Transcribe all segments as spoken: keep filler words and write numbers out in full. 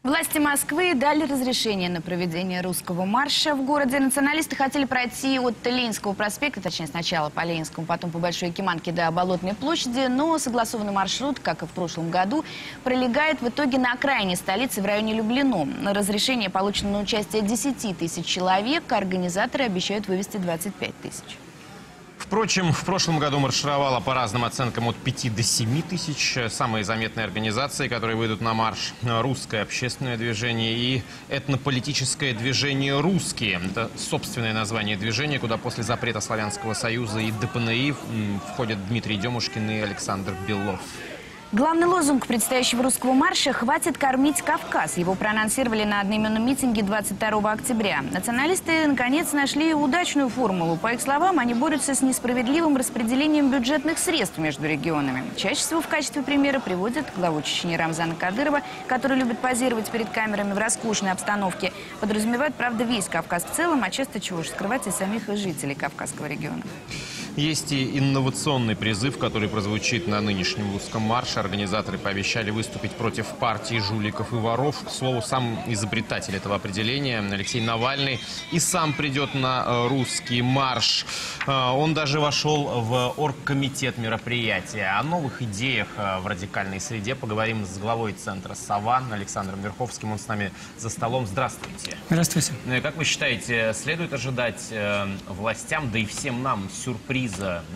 Власти Москвы дали разрешение на проведение русского марша в городе. Националисты хотели пройти от Ленинского проспекта, точнее сначала по Ленинскому, потом по Большой Якиманке до Болотной площади. Но согласованный маршрут, как и в прошлом году, пролегает в итоге на окраине столицы в районе Люблино. Разрешение получено на участие десяти тысяч человек. Организаторы обещают вывести двадцать пять тысяч. Впрочем, в прошлом году маршировало по разным оценкам от пяти до семи тысяч. Самые заметные организации, которые выйдут на марш: русское общественное движение и этнополитическое движение «Русские». Это собственное название движения, куда после запрета Славянского союза и ДПНИ входят Дмитрий Демушкин и Александр Белов. Главный лозунг предстоящего русского марша «Хватит кормить Кавказ». Его проанонсировали на одноименном митинге двадцать второго октября. Националисты, наконец, нашли удачную формулу. По их словам, они борются с несправедливым распределением бюджетных средств между регионами. Чаще всего в качестве примера приводят главу Чечни Рамзана Кадырова, который любит позировать перед камерами в роскошной обстановке. Подразумевают, правда, весь Кавказ в целом, а часто, чего уж скрывать, и самих жителей Кавказского региона. Есть и инновационный призыв, который прозвучит на нынешнем русском марше. Организаторы пообещали выступить против партии жуликов и воров. К слову, сам изобретатель этого определения, Алексей Навальный, и сам придет на русский марш. Он даже вошел в оргкомитет мероприятия. О новых идеях в радикальной среде поговорим с главой центра «Сова» Александром Верховским. Он с нами за столом. Здравствуйте. Здравствуйте. Как вы считаете, следует ожидать властям, да и всем нам, сюрприз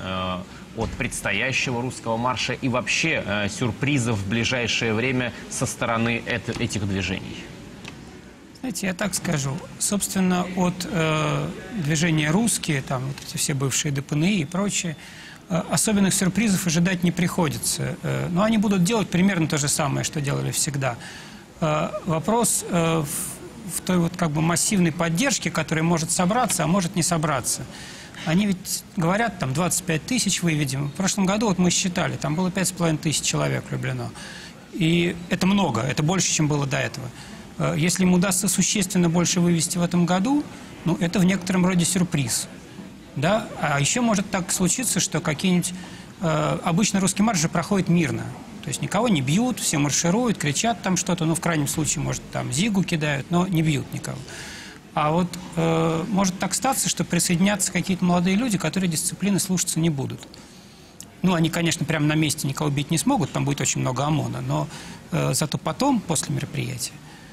от предстоящего русского марша и вообще э, сюрпризов в ближайшее время со стороны это, этих движений? Знаете, я так скажу. Собственно, от э, движения «Русские», там вот эти все бывшие ДПНИ и прочее, э, особенных сюрпризов ожидать не приходится. Э, но они будут делать примерно то же самое, что делали всегда. Э, вопрос э, в, в той вот как бы массивной поддержке, которая может собраться, а может не собраться. Они ведь говорят, там двадцать пять тысяч выведем. В прошлом году вот мы считали, там было пять с половиной тысяч человек в Люблино. И это много, это больше, чем было до этого. Если им удастся существенно больше вывести в этом году, ну, это в некотором роде сюрприз. Да? А еще может так случиться, что какие-нибудь... Э, обычно русский марш же проходит мирно. То есть никого не бьют, все маршируют, кричат там что-то. Ну, в крайнем случае, может, там зигу кидают, но не бьют никого. А вот э, может так статься, что присоединятся какие-то молодые люди, которые дисциплины слушаться не будут. Ну, они, конечно, прямо на месте никого бить не смогут, там будет очень много ОМОНа, но э, зато потом, после мероприятия...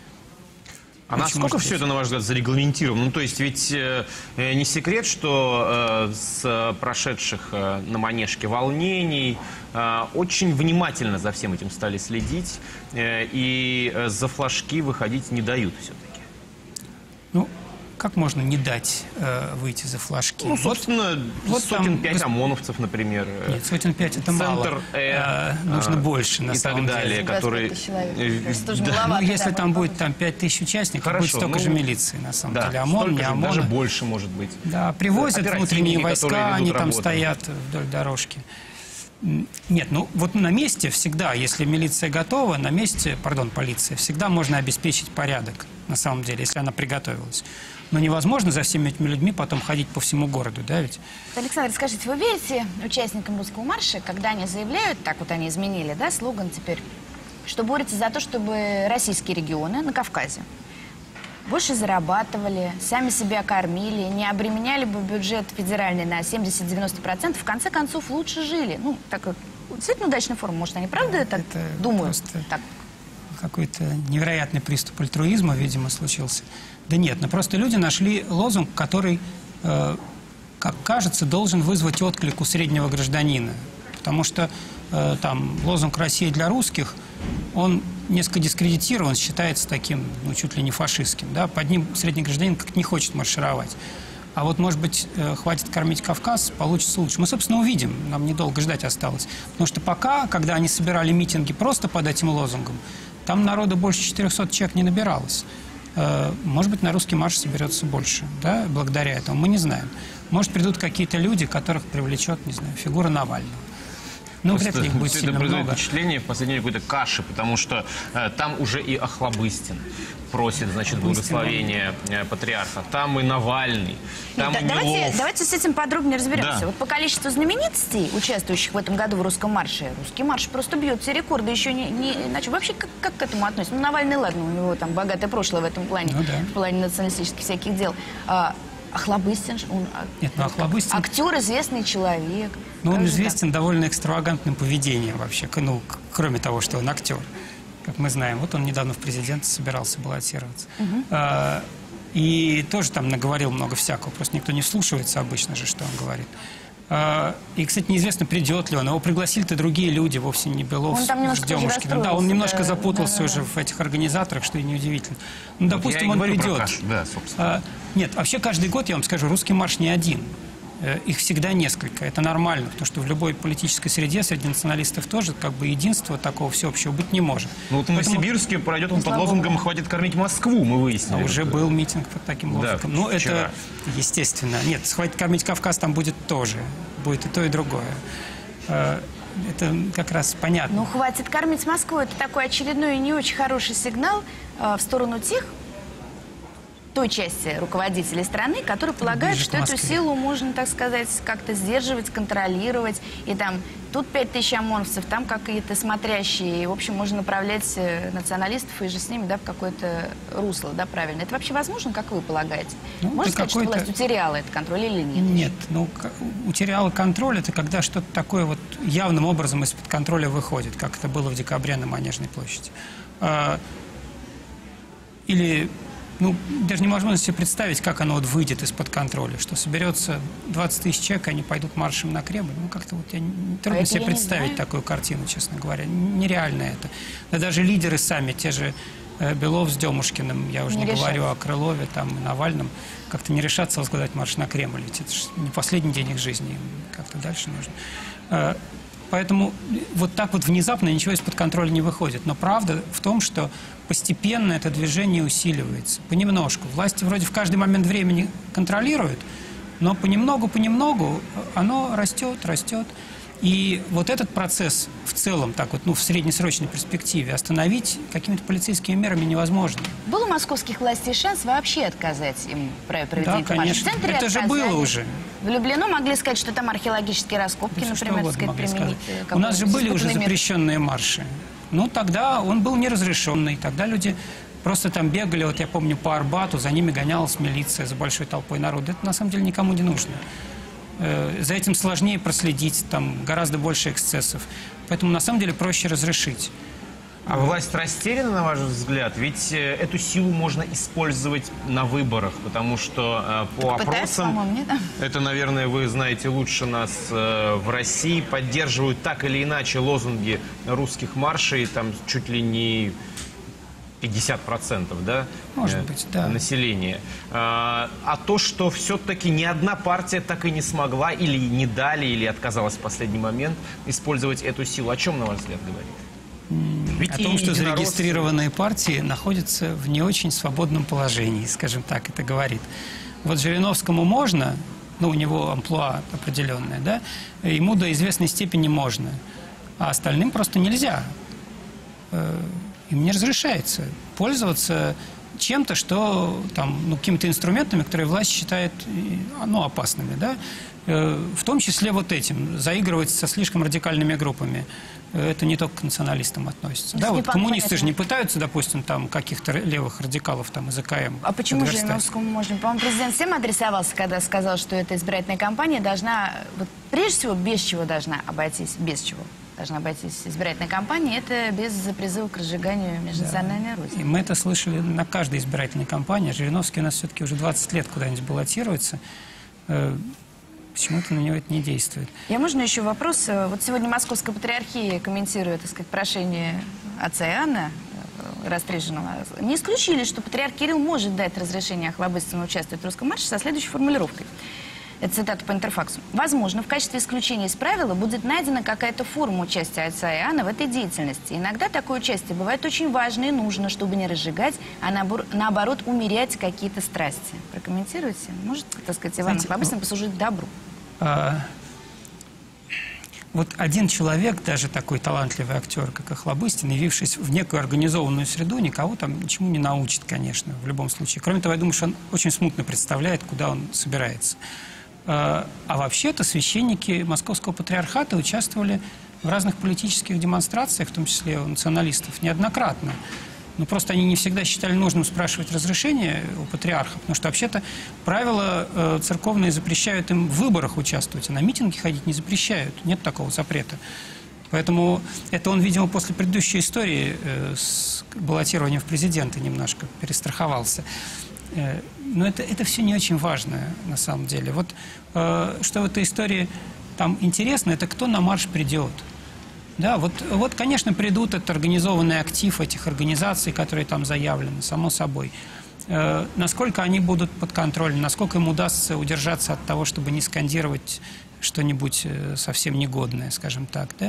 А насколько все это, на ваш взгляд, зарегламентировано? Ну, то есть ведь э, не секрет, что э, с прошедших э, на Манежке волнений э, очень внимательно за всем этим стали следить, э, и э, за флажки выходить не дают все-таки. Ну, как можно не дать э, выйти за флажки? Ну, собственно, вот, сотен вот пять там... ОМОНовцев, например. Нет, сотен пять это мало. Э, э, нужно э, больше, на и самом так далее, деле. которые... Да, ну, если там будет там пять тысяч участников, Хорошо, будет столько ну, же милиции, на самом да, деле. ОМОН, не ОМОН. Даже больше, может быть. Да, привозят внутренние войска, они там работу. стоят вдоль дорожки. Нет, ну вот на месте всегда, если милиция готова, на месте, пардон, полиция, всегда можно обеспечить порядок, на самом деле, если она приготовилась. Но невозможно за всеми этими людьми потом ходить по всему городу, да ведь? Александр, скажите, вы верите участникам русского марша, когда они заявляют, так вот они изменили, да, слоган теперь, что борются за то, чтобы российские регионы на Кавказе больше зарабатывали, сами себя кормили, не обременяли бы бюджет федеральный на семьдесят-девяносто процентов, в конце концов лучше жили? Ну, так вот, действительно удачная форма, может, они правда это, это думают? Так. Какой-то невероятный приступ альтруизма, видимо, случился. Да нет, но просто люди нашли лозунг, который, э, как кажется, должен вызвать отклик у среднего гражданина. Потому что э, там лозунг «Россия для русских», он несколько дискредитирован, считается таким, ну, чуть ли не фашистским. Да? Под ним средний гражданин как-то не хочет маршировать. А вот, может быть, э, «Хватит кормить Кавказ» получится лучше. Мы, собственно, увидим, нам недолго ждать осталось. Потому что пока, когда они собирали митинги просто под этим лозунгом, там народу больше четырёхсот человек не набиралось. Может быть, на русский марш соберется больше, да, благодаря этому, мы не знаем. Может, придут какие-то люди, которых привлечет, не знаю, фигура Навального. Ну, вряд ли их будет это сильно производит много. впечатление в последнее время какой-то каши, потому что э, там уже и Охлобыстин просит, значит, благословения э, патриарха. Там и Навальный, там Да, и давайте, Белов. давайте с этим подробнее разберемся. Да. Вот по количеству знаменитостей, участвующих в этом году в русском марше, русский марш просто бьет все рекорды, еще не, не иначе. Вообще, как, как к этому относится? Ну, Навальный, ладно, у него там богатое прошлое в этом плане, Ну, да. в плане националистических всяких дел. А, Охлобыстин, он а, Нет, ну, Охлобыстин- актер, известный человек. Но он Как же известен довольно экстравагантным поведением вообще, к- ну, к- кроме того, что он актер, как мы знаем. Вот он недавно в президенты собирался баллотироваться. А, и тоже там наговорил много всякого, просто никто не вслушивается обычно же, что он говорит. А, и, кстати, неизвестно, придет ли он. Его пригласили-то другие люди, вовсе не Белов Он с там немножко тоже Демушкиным. Да, он расстроился, немножко да, запутался да, да, уже да. в этих организаторах, что и неудивительно. Ну, Вот я допустим, и он говорю про придет. кашу, да, собственно. А, нет, вообще каждый год, я вам скажу, русский марш не один. Э, Их всегда несколько. Это нормально, потому что в любой политической среде среди националистов тоже как бы единства такого всеобщего быть не может. Ну вот в Поэтому- Новосибирске пройдет он под Слава лозунгом Богу. «Хватит кормить Москву», мы выяснили. А уже был митинг под таким Да, лозунгом. Ну, вчера. это естественно. Нет, «Хватит кормить Кавказ» там будет тоже. Будет и то, и другое. Э, Это как раз понятно. Ну, хватит кормить Москву. Это такой очередной и не очень хороший сигнал э, в сторону тех, той части руководителей страны, которые полагают, Ближе что к эту Москве. силу можно, так сказать, как-то сдерживать, контролировать. И там тут пять тысяч ОМОНовцев, там какие-то смотрящие. И, в общем, можно направлять э, националистов и же с ними, да, в какое-то русло, да, правильно. Это вообще возможно, как вы полагаете? Ну, Можно это сказать, что какой-то- власть утеряла этот контроль или нет? Нет, ну, к- утеряла контроль, это когда что-то такое вот явным образом из-под контроля выходит, как это было в декабре на Манежной площади. А, или, ну, даже невозможно себе представить, как оно вот выйдет из-под контроля, что соберется двадцать тысяч человек, и они пойдут маршем на Кремль. Ну, как-то вот я не- трудно это себе я не представить знаю. такую картину, честно говоря. Нереально это. Да даже лидеры сами, те же э, Белов с Демушкиным, я уже Не не, говорю решатся. о Крылове, там, и Навальном, как-то не решаться возглавлять марш на Кремль. Ведь это же не последний день их жизни, им как-то дальше нужно. Э, Поэтому вот так вот внезапно ничего из-под контроля не выходит. Но правда в том, что постепенно это движение усиливается. Понемножку. Власти вроде в каждый момент времени контролируют, но понемногу-понемногу оно растет, растет. И вот этот процесс в целом, так вот, ну, в среднесрочной перспективе остановить какими-то полицейскими мерами невозможно. Был у московских властей шанс вообще отказать им в праве проведения Да, марша? В конечно. центре Это же отказали. было уже. В Люблино могли сказать, что там археологические раскопки, Ну, что например, угодно так могли сказать, применить. сказать. э, У нас же какой-нибудь были уже испытанный метод. запрещенные марши. Ну, тогда он был неразрешенный. Тогда люди просто там бегали, вот я помню, по Арбату, за ними гонялась милиция за большой толпой народа. Это на самом деле никому не нужно. Э, За этим сложнее проследить, там гораздо больше эксцессов. Поэтому на самом деле проще разрешить. А власть растеряна, на ваш взгляд? Ведь э, эту силу можно использовать на выборах, потому что э, по Пытаются, опросам, по-моему, нет? это, наверное, вы знаете лучше нас, э, в России поддерживают так или иначе лозунги русских маршей, там чуть ли не пятьдесят процентов, да? Может э, быть, да. Населения. А, а то, что все-таки ни одна партия так и не смогла, или не дали, или отказалась в последний момент использовать эту силу, о чем, на ваш взгляд, говорит? Ведь О и том, что единороссы- зарегистрированные партии находятся в не очень свободном положении, скажем так, это говорит. Вот Жириновскому можно, ну, у него амплуа определенное, да, ему до известной степени можно, а остальным просто нельзя. Э, Им не разрешается пользоваться чем-то, что там, ну, какими-то инструментами, которые власть считает, э, ну, опасными, да, Э, в том числе вот этим, заигрывать со слишком радикальными группами. Э, Это не только к националистам относится. Да, не вот коммунисты понятно. же не пытаются, допустим, там каких-то левых радикалов там из АКМ. А почему подверстать. Жириновскому можно? По-моему, президент всем адресовался, когда сказал, что эта избирательная кампания должна, вот, прежде всего, без чего должна обойтись, без чего должна обойтись избирательная кампания, это без призыва к разжиганию межнациональной И розни. мы это слышали на каждой избирательной кампании. Жириновский у нас все-таки уже двадцать лет куда-нибудь баллотируется. Э, Почему-то на него это не действует. Я можно еще вопрос? Вот сегодня Московская патриархия, комментируя, так сказать, прошение отца Иоанна, э, растреженного, не исключили, что патриарх Кирилл может дать разрешение Охлобыстину участвовать в русском марше со следующей формулировкой. Это цитата по Интерфаксу. «Возможно, в качестве исключения из правила будет найдена какая-то форма участия отца Иоанна в этой деятельности. Иногда такое участие бывает очень важно и нужно, чтобы не разжигать, а наобор- наоборот умерять какие-то страсти». Прокомментируйте. Может, так сказать, Иван Знаете, Охлобыстин послужить добру? А, вот один человек, даже такой талантливый актер, как Охлобыстин, явившись в некую организованную среду, никого там ничему не научит, конечно, в любом случае. Кроме того, я думаю, что он очень смутно представляет, куда он собирается. А вообще-то священники Московского патриархата участвовали в разных политических демонстрациях, в том числе у националистов, неоднократно. Но просто они не всегда считали нужным спрашивать разрешение у патриарха, потому что вообще-то правила э, церковные запрещают им в выборах участвовать, а на митинги ходить не запрещают, нет такого запрета. Поэтому это он, видимо, после предыдущей истории э, с баллотированием в президенты немножко перестраховался. Э, но это, это все не очень важно на самом деле. Вот э, что в этой истории там интересно, это кто на марш придет. Да, вот, вот, конечно, придут этот организованный актив этих организаций, которые там заявлены, само собой. Э, насколько они будут под контролем, насколько им удастся удержаться от того, чтобы не скандировать что-нибудь совсем негодное, скажем так, да?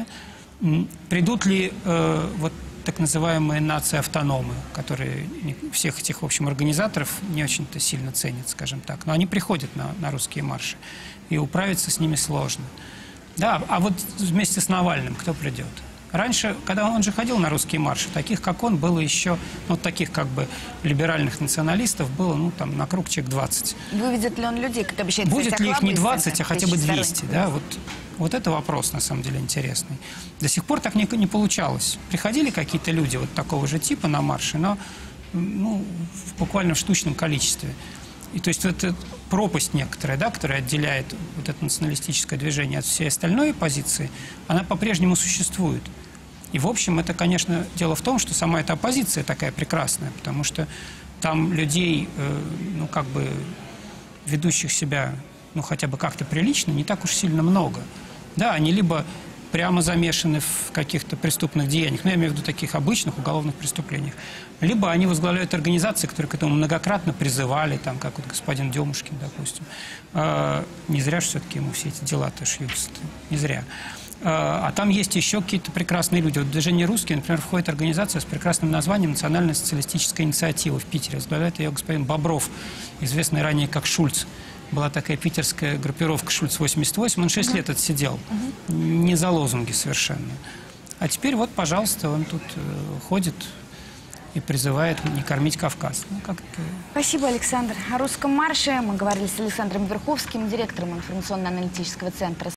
Придут ли э, вот так называемые нации-автономы, которые всех этих, в общем, организаторов не очень-то сильно ценят, скажем так, но они приходят на, на русские марши, и управиться с ними сложно. Да, а вот вместе с Навальным кто придет? Раньше, когда он же ходил на русские марши, таких, как он, было еще, ну, таких, как бы, либеральных националистов было, ну, там, на круг человек двадцать. Выведет ли он людей, как обещает? Будет ли их не двадцать, а хотя бы двести, да? да? Вот, вот это вопрос, на самом деле, интересный. До сих пор так не, не получалось. Приходили какие-то люди вот такого же типа на марши, но, ну, в буквально в штучном количестве. И то есть это пропасть некоторая, да, которая отделяет вот это националистическое движение от всей остальной оппозиции, она по-прежнему существует. И, в общем, это, конечно, дело в том, что сама эта оппозиция такая прекрасная, потому что там людей, э, ну, как бы, ведущих себя, ну, хотя бы как-то прилично, не так уж сильно много. Да, они либо прямо замешаны в каких-то преступных деяниях, ну, я имею в виду таких обычных уголовных преступлениях, либо они возглавляют организации, которые к этому многократно призывали, там, как вот господин Демушкин, допустим. А, не зря же все-таки ему все эти дела-то шьются, не зря. А, а там есть еще какие-то прекрасные люди. Вот в движение «Русские», например, входит организация с прекрасным названием «Национальная социалистическая инициатива» в Питере. Возглавляет ее господин Бобров, известный ранее как Шульц. Была такая питерская группировка «Шульц восемьдесят восемь». Он шесть лет отсидел. Uh-huh. Не за лозунги совершенно. А теперь вот, пожалуйста, он тут э, ходит и призывает не кормить Кавказ. Ну, как-то... Спасибо, Александр. О русском марше мы говорили с Александром Верховским, директором информационно-аналитического центра